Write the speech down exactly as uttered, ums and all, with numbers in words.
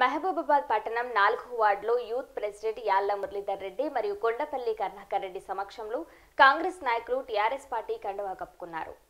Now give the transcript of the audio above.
మహబూబాబాద్ పట్టణం నాలుగో వార్డులో యూత్ ప్రెసిడెంట్ యాళ్ల మురళీధర్ రెడ్డి మరియు కొండపల్లి కరుణాకర్ రెడ్డి సమక్షంలో కాంగ్రెస్ నాయకులు టీఆర్ఎస్ పార్టీ కండువా కప్పుకున్నారు.